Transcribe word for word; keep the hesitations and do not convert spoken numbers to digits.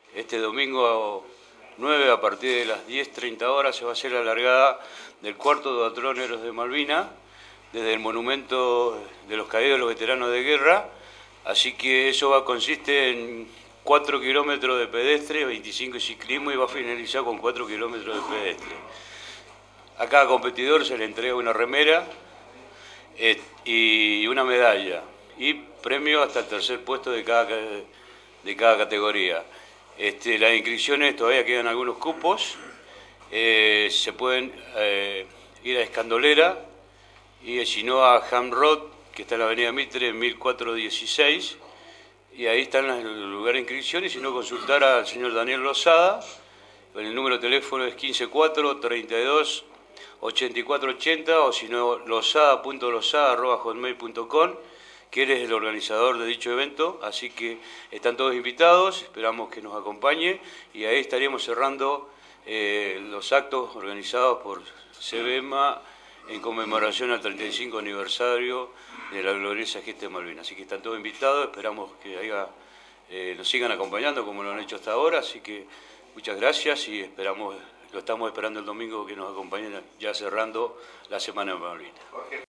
Este domingo nueve, a partir de las diez treinta horas, se va a hacer la largada del cuarto Duatlón Héroes de Malvinas, desde el monumento de los caídos de los veteranos de guerra. Así que eso va, consiste en cuatro kilómetros de pedestre, veinticinco de ciclismo, y va a finalizar con cuatro kilómetros de pedestre. A cada competidor se le entrega una remera eh, y una medalla, y premio hasta el tercer puesto de cada, de cada categoría. Este, las inscripciones, todavía quedan algunos cupos, eh, se pueden eh, ir a Escandolera, y si no a Hamrod, que está en la avenida Mitre, mil cuatrocientos dieciséis, y ahí están los lugares de inscripción, y si no, consultar al señor Daniel Lozada. El número de teléfono es quince cuatro treinta y dos ochenta y cuatro ochenta, o si no, lozada punto lozada arroba hotmail punto com, que él es el organizador de dicho evento. Así que están todos invitados, esperamos que nos acompañe, y ahí estaríamos cerrando eh, los actos organizados por SEBEMA en conmemoración al treinta y cinco aniversario de la gloriosa gesta de Malvinas. Así que están todos invitados, esperamos que haya, eh, nos sigan acompañando como lo han hecho hasta ahora. Así que muchas gracias, y esperamos, lo estamos esperando el domingo que nos acompañen, ya cerrando la Semana de Malvinas.